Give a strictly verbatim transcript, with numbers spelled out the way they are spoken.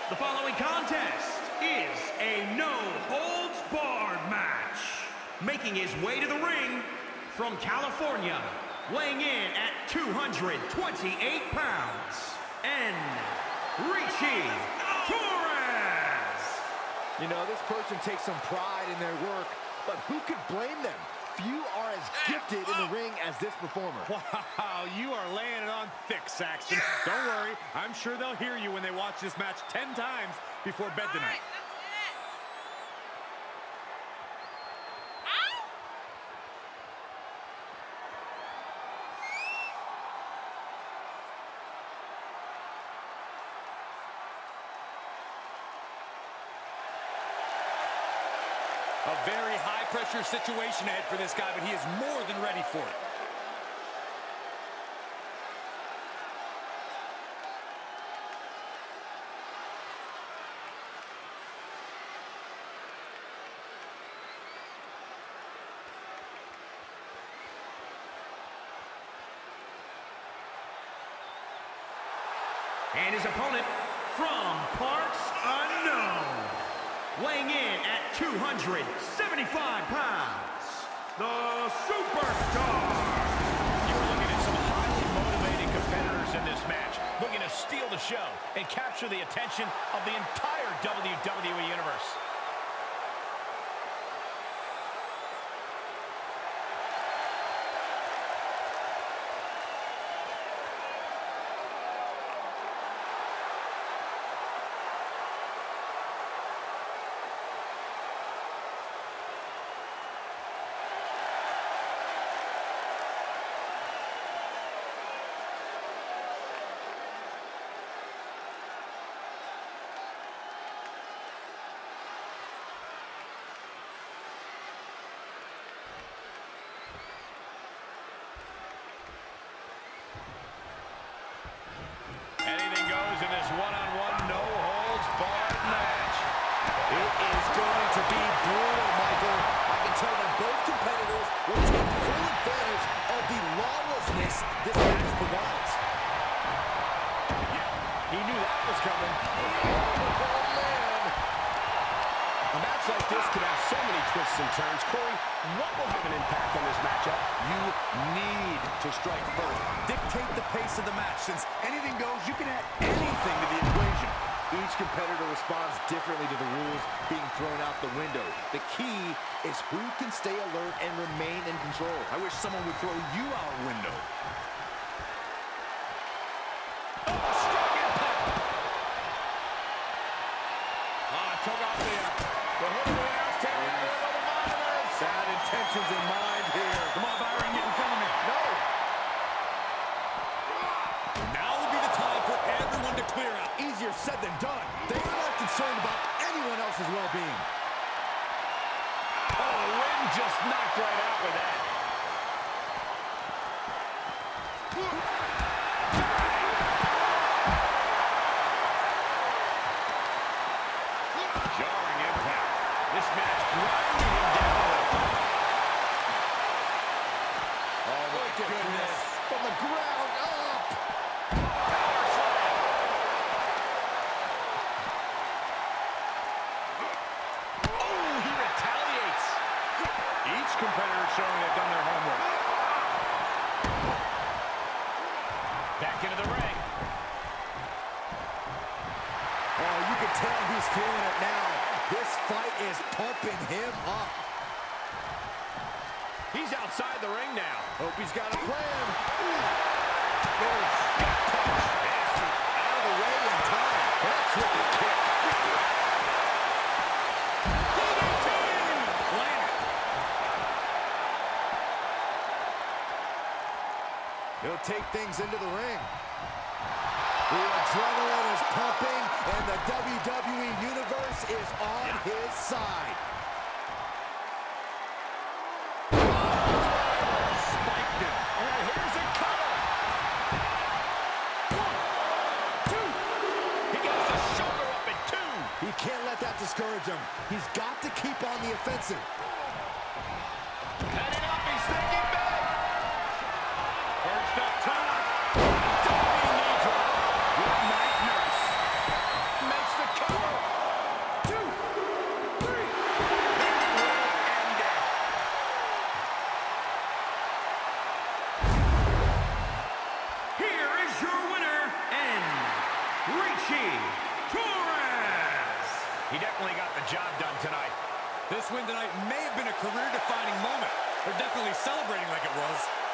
The following contest is a no-holds-barred match. Making his way to the ring from California, weighing in at two hundred twenty-eight pounds, Enrique Torres. You know, this person takes some pride in their work, but who could blame them? Few are as gifted in the ring as this performer. Wow, you are laying it on thick, Saxton. Don't worry, I'm sure they'll hear you when they watch this match ten times before bed tonight. A very high-pressure situation ahead for this guy, but he is more than ready for it. And his opponent from parts unknown, weighing in at two hundred seventy-five pounds, the Superstar. You're looking at some highly motivated competitors in this match, looking to steal the show and capture the attention of the entire W W E Universe. Anything goes in this one-on-one, no-holds-barred match. It is going to be brutal, Michael. I can tell that both competitors will take full advantage of the lawlessness this match provides. Yeah, he knew that was coming. Oh, man. A match like this could have so many twists and turns. Corey, what will have an impact on this matchup? You need to strike first. Dictate the pace of the match. Since anything goes, you can add anything to the equation. Each competitor responds differently to the rules being thrown out the window. The key is who can stay alert and remain in control. I wish someone would throw you out a window. Oh, strong impact. Ah, took off the, uh, the hood of the ass, taking it over the monitors. Bad intentions in mind here. Come on, Byron, get in front of me. No. Now will be the time for everyone to clear out. Easier said than done. They are not concerned about anyone else's well-being. Oh, the wind just knocked right out with that. Jarring impact. This match grinding him down. Oh, my goodness. From the ground up. Power slam. Oh, he retaliates. Each competitor showing they've done their homework. Back into the ring. Oh, you can tell he's feeling it now. This fight is pumping him up. He's outside the ring now. Hope he's got a plan. Oh, gut punch. Nasty. Out of the way in time. That's with the kick. D D T! Landed. He'll take things into the ring. The adrenaline is pumping, and the W W E Universe is on Yeah. his side. Spiked him. And here's a cover. One, two. He gets the shoulder up at two. He can't let that discourage him. He's got to keep on the offensive. Heading up, he's thinking back. Perched up top. Diving knee drop. Good night, nurse. Makes the cover. Richie Torres. He definitely got the job done tonight. This win tonight may have been a career-defining moment. They're definitely celebrating like it was.